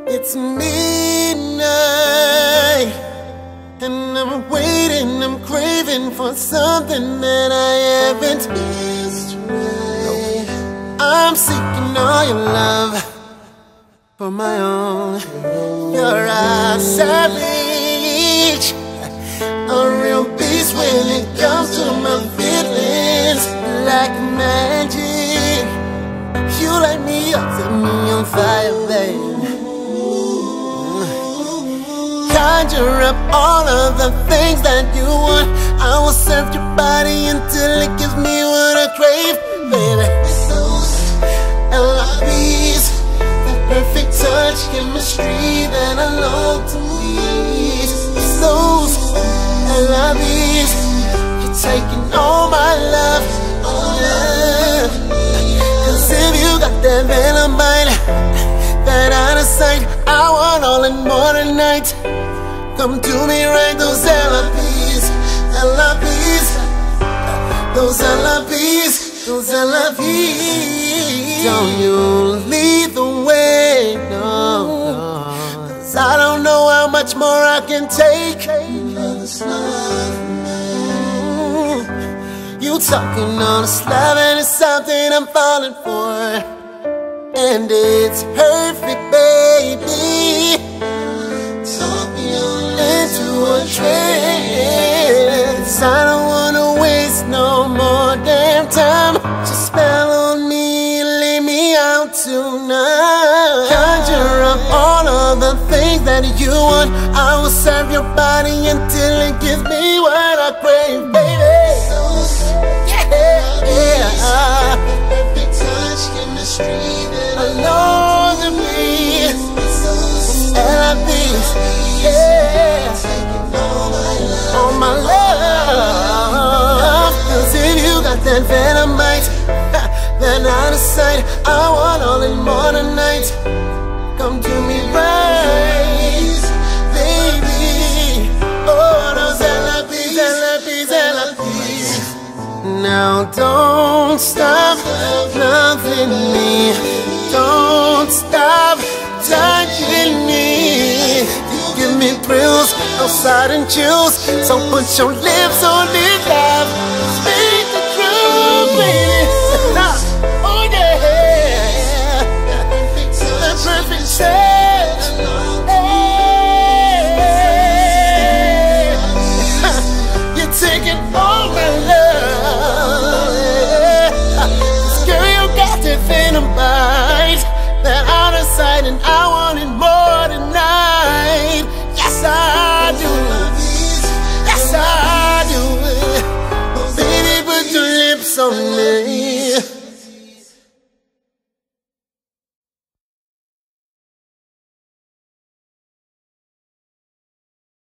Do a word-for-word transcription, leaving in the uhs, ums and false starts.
It's midnight, and I'm waiting, I'm craving for something that I haven't. I'm seeking all your love for my own. You're a savage, a real beast when it comes to my feelings. Like magic, you light me up, set me on fire, babe. Conjure up all of the things that you want. I will serve your body until it gives me what I crave, baby. L I Vs, that perfect touch, chemistry that I long to meet. Those L I Vs, you're taking all my love, oh yeah. Cause if you got that venom bite, that out of sight, I want all and more tonight. Come to me right, those L I Vs, L I Vs, those L I Vs, those L I Vs. Don't you lead the way, no, no. Cause I don't know how much more I can take. Mm. You talking on a slab and it's something I'm falling for. And it's perfect, baby. Talk me into a trance. I don't wanna waste no more damn time. Just spell on me, lay me out tonight. Conjure up all of the things that you want. I will serve your body until it gives me what I crave, baby. Yeah, yeah. Perfect touch, chemistry that I long to be. L I Vs, yeah. All my love. Cause if you got that venomite, that out of sight, I want all and more tonight. Come to me right, baby. Oh, those L I Vs, L I Vs, L I Vs. Now don't stop loving me. Don't stop touching me. You give me thrills, no sudden chills. So put your lips on this love. Speak the truth, baby. Oh yeah, the perfect touch. Hey, you're taking all my love. This girl, you got that venom bite, that out of sight, and I want it more tonight. Yes, I do. Yes, I do. Baby, put your lips on me.